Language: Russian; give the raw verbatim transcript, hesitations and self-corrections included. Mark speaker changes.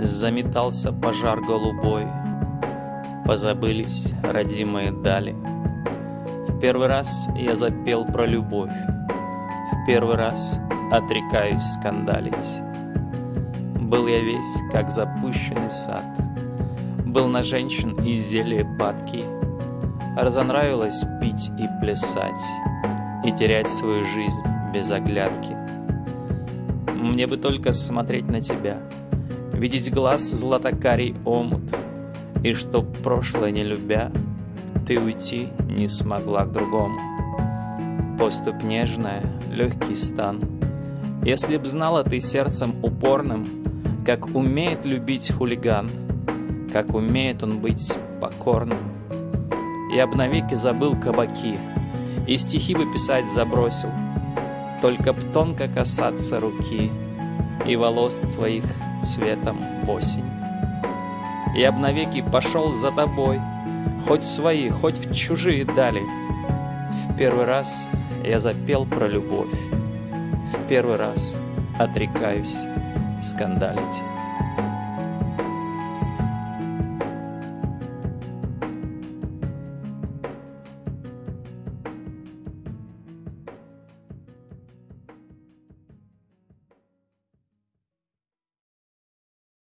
Speaker 1: Заметался пожар голубой, позабылись родимые дали. В первый раз я запел про любовь, в первый раз отрекаюсь скандалить. Был я весь, как запущенный сад, был на женщин и зелье падки. Разонравилось пить и плясать, и терять свою жизнь без оглядки. Мне бы только смотреть на тебя, видеть глаз златокарий омут, и чтоб прошлое не любя, ты уйти не смогла к другому. Поступь нежная, легкий стан. Если б знала ты сердцем упорным, как умеет любить хулиган, как умеет он быть покорным, я б навеки забыл кабаки и стихи бы писать забросил, только б тонко касаться руки и волос твоих цветом в осень. Я б навеки пошел за тобой, хоть в свои, хоть в чужие дали. В первый раз я запел про любовь, в первый раз отрекаюсь скандалить.